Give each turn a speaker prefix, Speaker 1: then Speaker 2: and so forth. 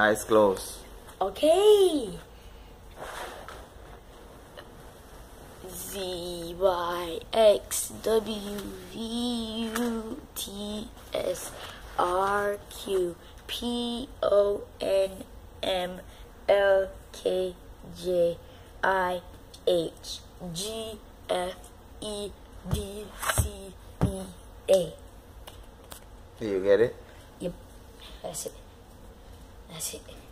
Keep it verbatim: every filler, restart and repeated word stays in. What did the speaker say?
Speaker 1: Eyes closed.
Speaker 2: Okay. Z Y X W V U T S R Q P O N M L K J I H G F E D C E A.
Speaker 1: Do you get it?
Speaker 2: Yep, that's it. That's it.